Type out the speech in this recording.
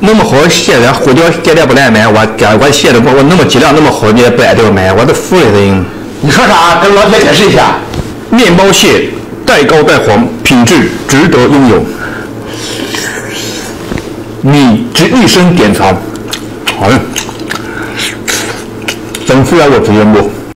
那么好蟹的胡椒蟹的不来买，我蟹的我那么剂量那么好，你也不爱这个买，我都服了人。 你说啥？跟老铁解释一下。 面包蟹带膏带黄，品质值得拥有。你值一生典藏。好嘞，等服务员给我直接播。